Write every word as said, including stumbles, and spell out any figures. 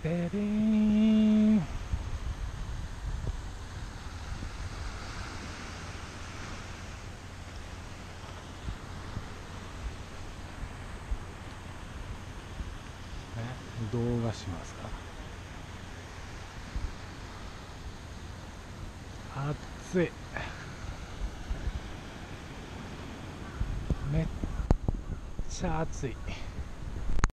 てりん。ね、動画しますか。暑い。めっちゃ暑い。